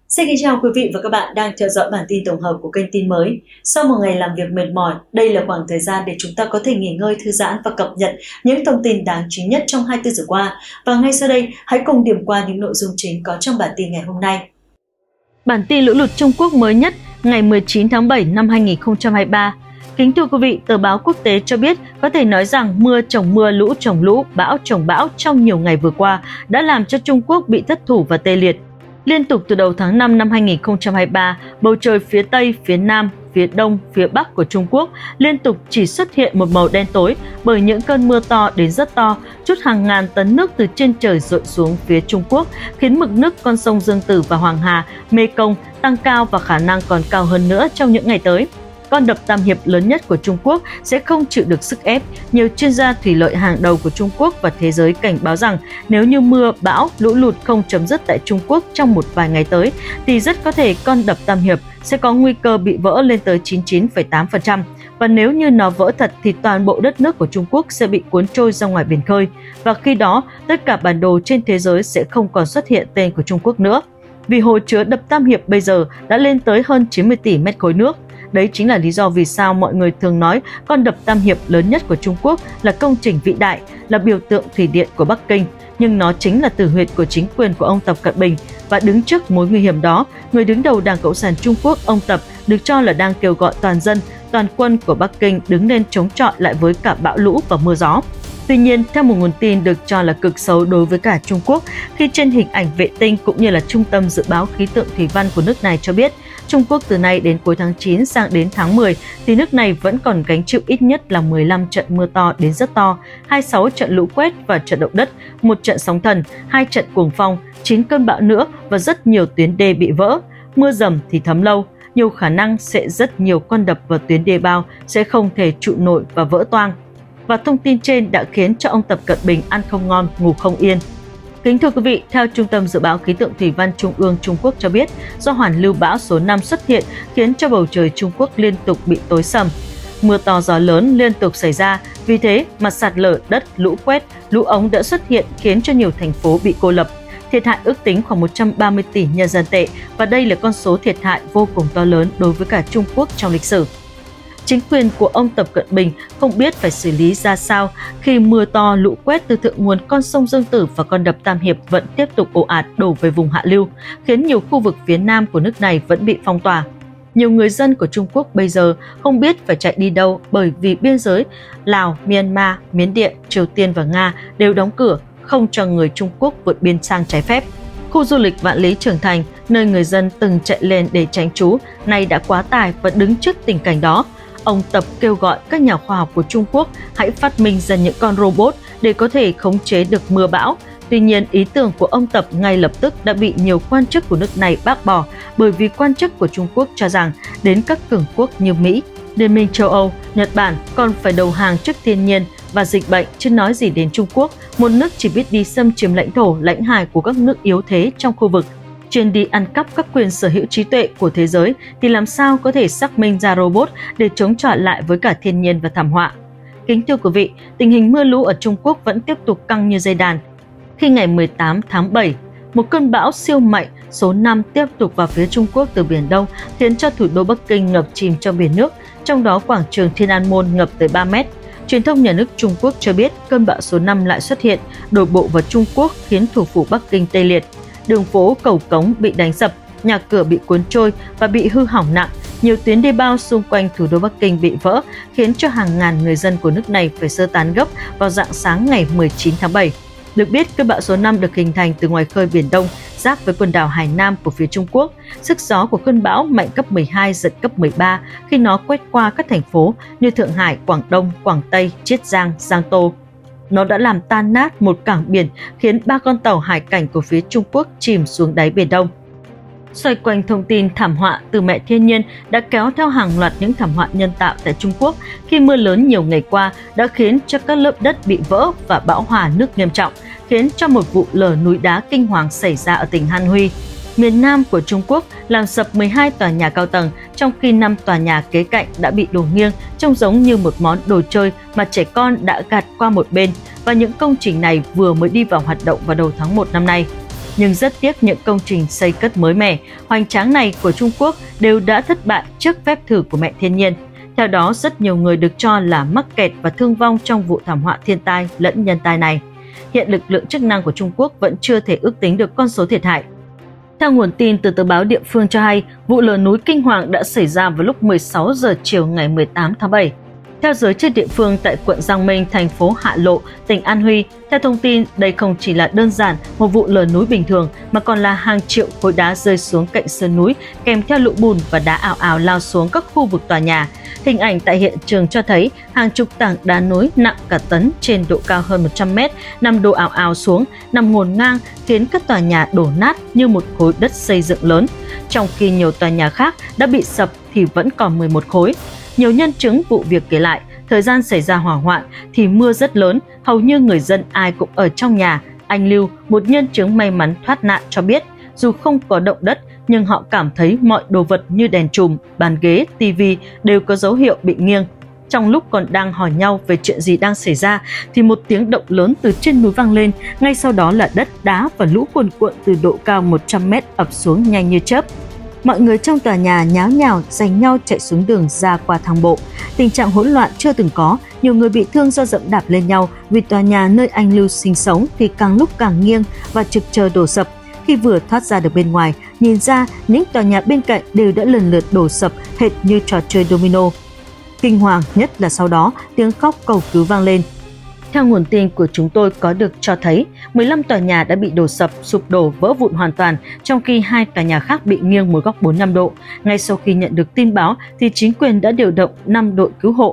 Xin kính chào quý vị và các bạn đang theo dõi bản tin tổng hợp của kênh Tin Mới. Sau một ngày làm việc mệt mỏi, đây là khoảng thời gian để chúng ta có thể nghỉ ngơi, thư giãn và cập nhật những thông tin đáng chú ý nhất trong 24 giờ qua. Và ngay sau đây, hãy cùng điểm qua những nội dung chính có trong bản tin ngày hôm nay. Bản tin lũ lụt Trung Quốc mới nhất ngày 19 tháng 7 năm 2023. Kính thưa quý vị, tờ báo quốc tế cho biết có thể nói rằng mưa chồng mưa, lũ chồng lũ, bão chồng bão trong nhiều ngày vừa qua đã làm cho Trung Quốc bị thất thủ và tê liệt. Liên tục từ đầu tháng 5 năm 2023, bầu trời phía Tây, phía Nam, phía Đông, phía Bắc của Trung Quốc liên tục chỉ xuất hiện một màu đen tối bởi những cơn mưa to đến rất to, trút hàng ngàn tấn nước từ trên trời dội xuống phía Trung Quốc, khiến mực nước con sông Dương Tử và Hoàng Hà, Mekong tăng cao và khả năng còn cao hơn nữa trong những ngày tới. Con đập Tam Hiệp lớn nhất của Trung Quốc sẽ không chịu được sức ép. Nhiều chuyên gia thủy lợi hàng đầu của Trung Quốc và thế giới cảnh báo rằng nếu như mưa, bão, lũ lụt không chấm dứt tại Trung Quốc trong một vài ngày tới, thì rất có thể con đập Tam Hiệp sẽ có nguy cơ bị vỡ lên tới 99,8%. Và nếu như nó vỡ thật thì toàn bộ đất nước của Trung Quốc sẽ bị cuốn trôi ra ngoài biển khơi. Và khi đó, tất cả bản đồ trên thế giới sẽ không còn xuất hiện tên của Trung Quốc nữa. Vì hồ chứa đập Tam Hiệp bây giờ đã lên tới hơn 90 tỷ mét khối nước. Đấy chính là lý do vì sao mọi người thường nói con đập Tam Hiệp lớn nhất của Trung Quốc là công trình vĩ đại, là biểu tượng thủy điện của Bắc Kinh. Nhưng nó chính là tử huyệt của chính quyền của ông Tập Cận Bình. Và đứng trước mối nguy hiểm đó, người đứng đầu Đảng Cộng sản Trung Quốc, ông Tập, được cho là đang kêu gọi toàn dân, toàn quân của Bắc Kinh đứng lên chống chọi lại với cả bão lũ và mưa gió. Tuy nhiên, theo một nguồn tin được cho là cực xấu đối với cả Trung Quốc, khi trên hình ảnh vệ tinh cũng như là Trung tâm Dự báo Khí tượng Thủy văn của nước này cho biết, Trung Quốc từ nay đến cuối tháng 9 sang đến tháng 10 thì nước này vẫn còn gánh chịu ít nhất là 15 trận mưa to đến rất to, 26 trận lũ quét và trận động đất, 1 trận sóng thần, 2 trận cuồng phong, 9 cơn bão nữa và rất nhiều tuyến đê bị vỡ. Mưa dầm thì thấm lâu, nhiều khả năng sẽ rất nhiều con đập và tuyến đê bao sẽ không thể trụ nổi và vỡ toang. Và thông tin trên đã khiến cho ông Tập Cận Bình ăn không ngon, ngủ không yên. Kính thưa quý vị, theo Trung tâm Dự báo Khí tượng Thủy văn Trung ương Trung Quốc cho biết, do hoàn lưu bão số 5 xuất hiện khiến cho bầu trời Trung Quốc liên tục bị tối sầm. Mưa to gió lớn liên tục xảy ra, vì thế mà sạt lở đất, lũ quét, lũ ống đã xuất hiện khiến cho nhiều thành phố bị cô lập. Thiệt hại ước tính khoảng 130 tỷ nhân dân tệ và đây là con số thiệt hại vô cùng to lớn đối với cả Trung Quốc trong lịch sử. Chính quyền của ông Tập Cận Bình không biết phải xử lý ra sao khi mưa to lũ quét từ thượng nguồn con sông Dương Tử và con đập Tam Hiệp vẫn tiếp tục ồ ạt đổ về vùng hạ lưu, khiến nhiều khu vực phía nam của nước này vẫn bị phong tỏa. Nhiều người dân của Trung Quốc bây giờ không biết phải chạy đi đâu bởi vì biên giới Lào, Myanmar, Miến Điện, Triều Tiên và Nga đều đóng cửa, không cho người Trung Quốc vượt biên sang trái phép. Khu du lịch Vạn Lý Trường Thành, nơi người dân từng chạy lên để tránh trú, nay đã quá tải và đứng trước tình cảnh đó. Ông Tập kêu gọi các nhà khoa học của Trung Quốc hãy phát minh ra những con robot để có thể khống chế được mưa bão. Tuy nhiên, ý tưởng của ông Tập ngay lập tức đã bị nhiều quan chức của nước này bác bỏ bởi vì quan chức của Trung Quốc cho rằng đến các cường quốc như Mỹ, Liên minh châu Âu, Nhật Bản còn phải đầu hàng trước thiên nhiên và dịch bệnh chứ nói gì đến Trung Quốc, một nước chỉ biết đi xâm chiếm lãnh thổ, lãnh hải của các nước yếu thế trong khu vực. Chuyên đi ăn cắp các quyền sở hữu trí tuệ của thế giới thì làm sao có thể xác minh ra robot để chống chọi lại với cả thiên nhiên và thảm họa. Kính thưa quý vị, tình hình mưa lũ ở Trung Quốc vẫn tiếp tục căng như dây đàn. Khi ngày 18 tháng 7, một cơn bão siêu mạnh số 5 tiếp tục vào phía Trung Quốc từ Biển Đông khiến cho thủ đô Bắc Kinh ngập chìm trong biển nước, trong đó quảng trường Thiên An Môn ngập tới 3 mét. Truyền thông nhà nước Trung Quốc cho biết cơn bão số 5 lại xuất hiện, đổ bộ vào Trung Quốc khiến thủ phủ Bắc Kinh tê liệt. Đường phố, cầu cống bị đánh sập, nhà cửa bị cuốn trôi và bị hư hỏng nặng. Nhiều tuyến đê bao xung quanh thủ đô Bắc Kinh bị vỡ, khiến cho hàng ngàn người dân của nước này phải sơ tán gấp vào rạng sáng ngày 19 tháng 7. Được biết, cơn bão số 5 được hình thành từ ngoài khơi Biển Đông, giáp với quần đảo Hải Nam của phía Trung Quốc. Sức gió của cơn bão mạnh cấp 12, giật cấp 13 khi nó quét qua các thành phố như Thượng Hải, Quảng Đông, Quảng Tây, Chiết Giang, Giang Tô. Nó đã làm tan nát một cảng biển, khiến 3 con tàu hải cảnh của phía Trung Quốc chìm xuống đáy Biển Đông. Xoay quanh thông tin thảm họa từ mẹ thiên nhiên đã kéo theo hàng loạt những thảm họa nhân tạo tại Trung Quốc khi mưa lớn nhiều ngày qua đã khiến cho các lớp đất bị vỡ và bão hòa nước nghiêm trọng, khiến cho một vụ lở núi đá kinh hoàng xảy ra ở tỉnh Anhui, miền Nam của Trung Quốc, làm sập 12 tòa nhà cao tầng, trong khi 5 tòa nhà kế cạnh đã bị đổ nghiêng, trông giống như một món đồ chơi mà trẻ con đã gạt qua một bên, và những công trình này vừa mới đi vào hoạt động vào đầu tháng 1 năm nay. nhưng rất tiếc những công trình xây cất mới mẻ, hoành tráng này của Trung Quốc đều đã thất bại trước phép thử của mẹ thiên nhiên. Theo đó, rất nhiều người được cho là mắc kẹt và thương vong trong vụ thảm họa thiên tai lẫn nhân tai này. Hiện lực lượng chức năng của Trung Quốc vẫn chưa thể ước tính được con số thiệt hại. Theo nguồn tin từ tờ báo địa phương cho hay, vụ lở núi kinh hoàng đã xảy ra vào lúc 16 giờ chiều ngày 18 tháng 7. Theo giới chức địa phương tại quận Giang Minh, thành phố Hạ Lộ, tỉnh An Huy, theo thông tin, đây không chỉ là đơn giản một vụ lở núi bình thường mà còn là hàng triệu khối đá rơi xuống cạnh sườn núi kèm theo lũ bùn và đá ào ào lao xuống các khu vực tòa nhà. Hình ảnh tại hiện trường cho thấy hàng chục tảng đá núi nặng cả tấn trên độ cao hơn 100 mét nằm đổ ào ào xuống, nằm ngổn ngang khiến các tòa nhà đổ nát như một khối đất xây dựng lớn. Trong khi nhiều tòa nhà khác đã bị sập thì vẫn còn 11 khối. Nhiều nhân chứng vụ việc kể lại, thời gian xảy ra hỏa hoạn thì mưa rất lớn, hầu như người dân ai cũng ở trong nhà. Anh Lưu, một nhân chứng may mắn thoát nạn cho biết, dù không có động đất nhưng họ cảm thấy mọi đồ vật như đèn chùm, bàn ghế, tivi đều có dấu hiệu bị nghiêng. Trong lúc còn đang hỏi nhau về chuyện gì đang xảy ra thì một tiếng động lớn từ trên núi vang lên, ngay sau đó là đất đá và lũ cuồn cuộn từ độ cao 100 mét ập xuống nhanh như chớp. Mọi người trong tòa nhà nháo nhào giành nhau chạy xuống đường ra qua thang bộ. Tình trạng hỗn loạn chưa từng có, nhiều người bị thương do dẫm đạp lên nhau vì tòa nhà nơi anh Lưu sinh sống thì càng lúc càng nghiêng và trực chờ đổ sập. Khi vừa thoát ra được bên ngoài, nhìn ra những tòa nhà bên cạnh đều đã lần lượt đổ sập hệt như trò chơi domino. Kinh hoàng nhất là sau đó tiếng khóc cầu cứu vang lên. Theo nguồn tin của chúng tôi có được cho thấy, 15 tòa nhà đã bị đổ sập, sụp đổ, vỡ vụn hoàn toàn, trong khi 2 tòa nhà khác bị nghiêng một góc 45 độ. Ngay sau khi nhận được tin báo, thì chính quyền đã điều động 5 đội cứu hộ.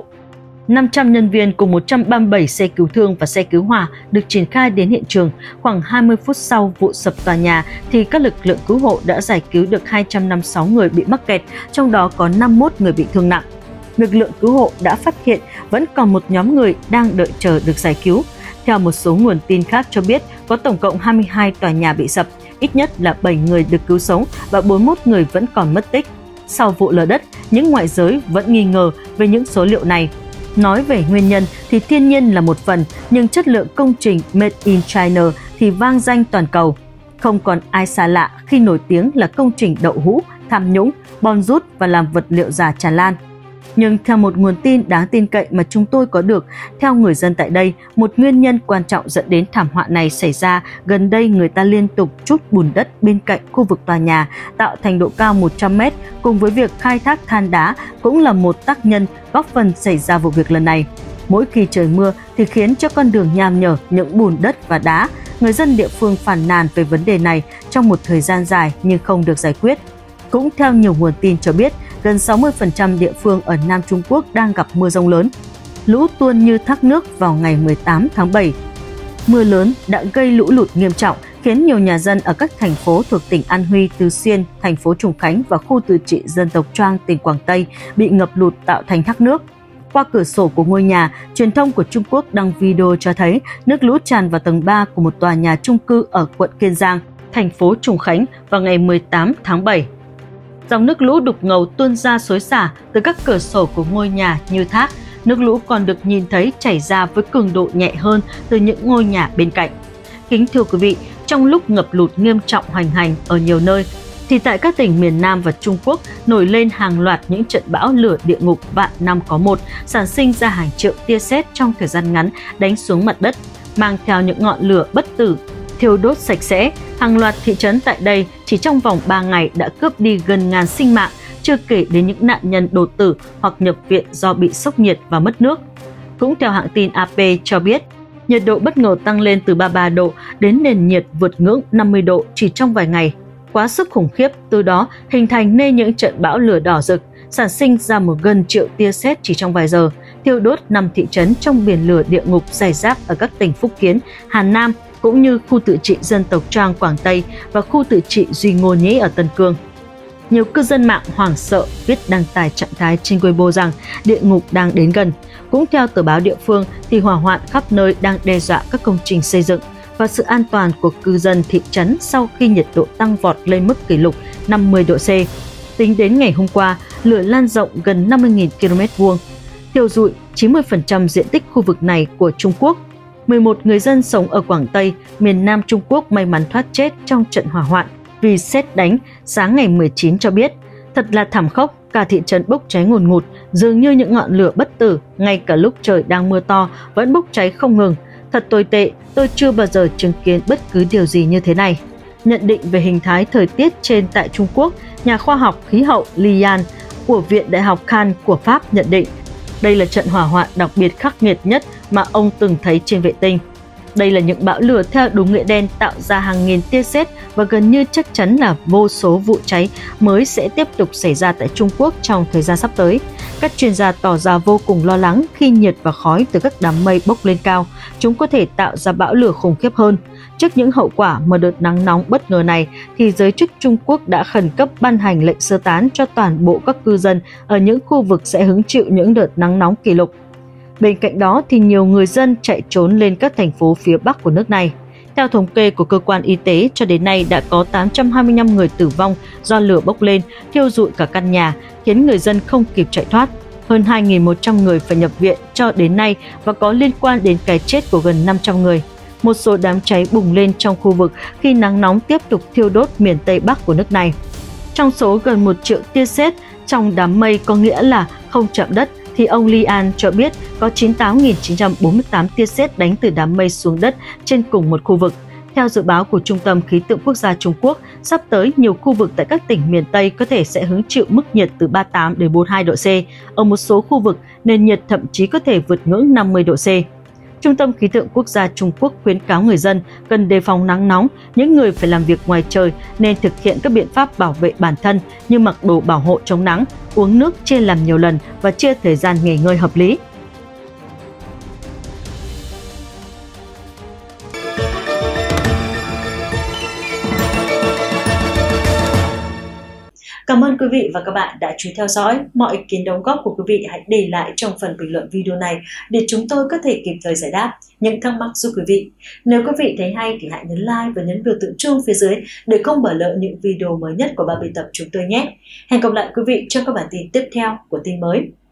500 nhân viên cùng 137 xe cứu thương và xe cứu hỏa được triển khai đến hiện trường. Khoảng 20 phút sau vụ sập tòa nhà, thì các lực lượng cứu hộ đã giải cứu được 256 người bị mắc kẹt, trong đó có 51 người bị thương nặng. Lực lượng cứu hộ đã phát hiện vẫn còn một nhóm người đang đợi chờ được giải cứu. Theo một số nguồn tin khác cho biết, có tổng cộng 22 tòa nhà bị sập, ít nhất là 7 người được cứu sống và 41 người vẫn còn mất tích. Sau vụ lở đất, những ngoại giới vẫn nghi ngờ về những số liệu này. Nói về nguyên nhân thì thiên nhiên là một phần, nhưng chất lượng công trình Made in China thì vang danh toàn cầu. Không còn ai xa lạ khi nổi tiếng là công trình đậu hũ, tham nhũng, bòn rút và làm vật liệu giả tràn lan. Nhưng theo một nguồn tin đáng tin cậy mà chúng tôi có được, theo người dân tại đây, một nguyên nhân quan trọng dẫn đến thảm họa này xảy ra gần đây người ta liên tục trút bùn đất bên cạnh khu vực tòa nhà, tạo thành độ cao 100 mét, cùng với việc khai thác than đá cũng là một tác nhân góp phần xảy ra vụ việc lần này. Mỗi khi trời mưa thì khiến cho con đường nham nhở những bùn đất và đá. Người dân địa phương phàn nàn về vấn đề này trong một thời gian dài nhưng không được giải quyết. Cũng theo nhiều nguồn tin cho biết, gần 60% địa phương ở Nam Trung Quốc đang gặp mưa giông lớn. Lũ tuôn như thác nước vào ngày 18 tháng 7. Mưa lớn đã gây lũ lụt nghiêm trọng, khiến nhiều nhà dân ở các thành phố thuộc tỉnh An Huy, Từ Xuyên, thành phố Trùng Khánh và khu tự trị dân tộc Choang, tỉnh Quảng Tây bị ngập lụt tạo thành thác nước. Qua cửa sổ của ngôi nhà, truyền thông của Trung Quốc đăng video cho thấy nước lũ tràn vào tầng 3 của một tòa nhà chung cư ở quận Kiên Giang, thành phố Trùng Khánh vào ngày 18 tháng 7. Dòng nước lũ đục ngầu tuôn ra xối xả từ các cửa sổ của ngôi nhà như thác. Nước lũ còn được nhìn thấy chảy ra với cường độ nhẹ hơn từ những ngôi nhà bên cạnh. Kính thưa quý vị, trong lúc ngập lụt nghiêm trọng hoành hành ở nhiều nơi, thì tại các tỉnh miền Nam và Trung Quốc nổi lên hàng loạt những trận bão lửa địa ngục vạn năm có một, sản sinh ra hàng triệu tia sét trong thời gian ngắn đánh xuống mặt đất, mang theo những ngọn lửa bất tử, thiêu đốt sạch sẽ. Hàng loạt thị trấn tại đây chỉ trong vòng 3 ngày đã cướp đi gần ngàn sinh mạng, chưa kể đến những nạn nhân đột tử hoặc nhập viện do bị sốc nhiệt và mất nước. Cũng theo hãng tin AP cho biết, nhiệt độ bất ngờ tăng lên từ 33 độ đến nền nhiệt vượt ngưỡng 50 độ chỉ trong vài ngày. Quá sức khủng khiếp, từ đó hình thành nên những trận bão lửa đỏ rực, sản sinh ra gần triệu tia sét chỉ trong vài giờ, thiêu đốt 5 thị trấn trong biển lửa địa ngục rải rác ở các tỉnh Phúc Kiến, Hà Nam, cũng như khu tự trị dân tộc Choang Quảng Tây và khu tự trị Duy Ngô Nhĩ ở Tân Cương. Nhiều cư dân mạng hoảng sợ viết đăng tải trạng thái trên Weibo rằng địa ngục đang đến gần. Cũng theo tờ báo địa phương thì hỏa hoạn khắp nơi đang đe dọa các công trình xây dựng và sự an toàn của cư dân thị trấn sau khi nhiệt độ tăng vọt lên mức kỷ lục 50 độ C. Tính đến ngày hôm qua, lửa lan rộng gần 50.000 km vuông, thiêu rụi 90% diện tích khu vực này của Trung Quốc. 11 người dân sống ở Quảng Tây, miền Nam Trung Quốc may mắn thoát chết trong trận hỏa hoạn vì sét đánh sáng ngày 19 cho biết. Thật là thảm khốc, cả thị trấn bốc cháy ngùn ngụt, dường như những ngọn lửa bất tử, ngay cả lúc trời đang mưa to vẫn bốc cháy không ngừng. Thật tồi tệ, tôi chưa bao giờ chứng kiến bất cứ điều gì như thế này. Nhận định về hình thái thời tiết trên tại Trung Quốc, nhà khoa học khí hậu Li Yan của Viện Đại học Caen của Pháp nhận định đây là trận hỏa hoạn đặc biệt khắc nghiệt nhất mà ông từng thấy trên vệ tinh. Đây là những bão lửa theo đúng nghĩa đen tạo ra hàng nghìn tia sét và gần như chắc chắn là vô số vụ cháy mới sẽ tiếp tục xảy ra tại Trung Quốc trong thời gian sắp tới. Các chuyên gia tỏ ra vô cùng lo lắng khi nhiệt và khói từ các đám mây bốc lên cao, chúng có thể tạo ra bão lửa khủng khiếp hơn. Trước những hậu quả mà đợt nắng nóng bất ngờ này, thì giới chức Trung Quốc đã khẩn cấp ban hành lệnh sơ tán cho toàn bộ các cư dân ở những khu vực sẽ hứng chịu những đợt nắng nóng kỷ lục. Bên cạnh đó thì nhiều người dân chạy trốn lên các thành phố phía Bắc của nước này. Theo thống kê của cơ quan y tế, cho đến nay đã có 825 người tử vong do lửa bốc lên, thiêu rụi cả căn nhà, khiến người dân không kịp chạy thoát. Hơn 2.100 người phải nhập viện cho đến nay và có liên quan đến cái chết của gần 500 người. Một số đám cháy bùng lên trong khu vực khi nắng nóng tiếp tục thiêu đốt miền Tây Bắc của nước này. Trong số gần 1 triệu tia sét trong đám mây có nghĩa là không chạm đất, thì ông Li An cho biết có 98.948 tia sét đánh từ đám mây xuống đất trên cùng một khu vực. Theo dự báo của Trung tâm Khí tượng Quốc gia Trung Quốc, sắp tới nhiều khu vực tại các tỉnh miền Tây có thể sẽ hứng chịu mức nhiệt từ 38 đến 42 độ C. Ở một số khu vực, nền nhiệt thậm chí có thể vượt ngưỡng 50 độ C. Trung tâm Khí tượng Quốc gia Trung Quốc khuyến cáo người dân cần đề phòng nắng nóng, những người phải làm việc ngoài trời nên thực hiện các biện pháp bảo vệ bản thân như mặc đồ bảo hộ chống nắng, uống nước chia làm nhiều lần và chia thời gian nghỉ ngơi hợp lý. Cảm ơn quý vị và các bạn đã chú ý theo dõi. Mọi ý kiến đóng góp của quý vị hãy để lại trong phần bình luận video này để chúng tôi có thể kịp thời giải đáp những thắc mắc giúp quý vị. Nếu quý vị thấy hay thì hãy nhấn like và nhấn biểu tượng chuông phía dưới để không bỏ lỡ những video mới nhất của ban biên tập chúng tôi nhé. Hẹn gặp lại quý vị trong các bản tin tiếp theo của tin mới.